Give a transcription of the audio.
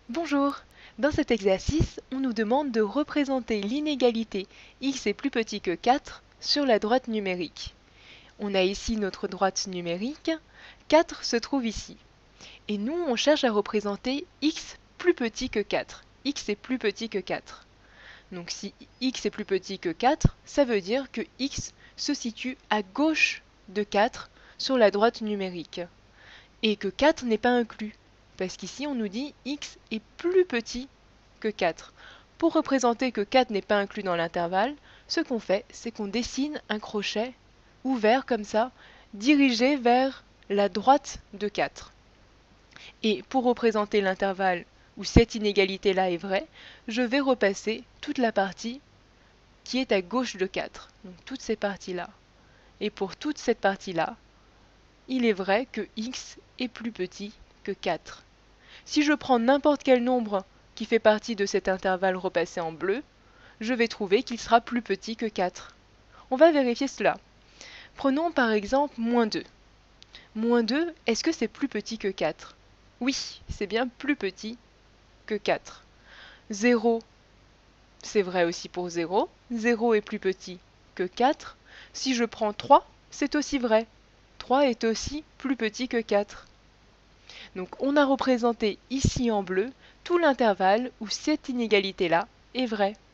Bonjour! Dans cet exercice, on nous demande de représenter l'inégalité x est plus petit que 4 sur la droite numérique. On a ici notre droite numérique, 4 se trouve ici. Et nous, on cherche à représenter x plus petit que 4. X est plus petit que 4. Donc si x est plus petit que 4, ça veut dire que x se situe à gauche de 4 sur la droite numérique. Et que 4 n'est pas inclus, parce qu'ici on nous dit x est plus petit que 4. Pour représenter que 4 n'est pas inclus dans l'intervalle, ce qu'on fait, c'est qu'on dessine un crochet ouvert comme ça, dirigé vers la droite de 4. Et pour représenter l'intervalle où cette inégalité-là est vraie, je vais repasser toute la partie qui est à gauche de 4. Donc toutes ces parties-là. Et pour toute cette partie-là, il est vrai que x est plus petit que 4. Si je prends n'importe quel nombre qui fait partie de cet intervalle repassé en bleu, je vais trouver qu'il sera plus petit que 4. On va vérifier cela. Prenons par exemple moins 2. Moins 2, est-ce que c'est plus petit que 4? Oui, c'est bien plus petit que 4. 0, c'est vrai aussi pour 0. 0 est plus petit que 4. Si je prends 3, c'est aussi vrai. 3 est aussi plus petit que 4. Donc on a représenté ici en bleu tout l'intervalle où cette inégalité-là est vraie.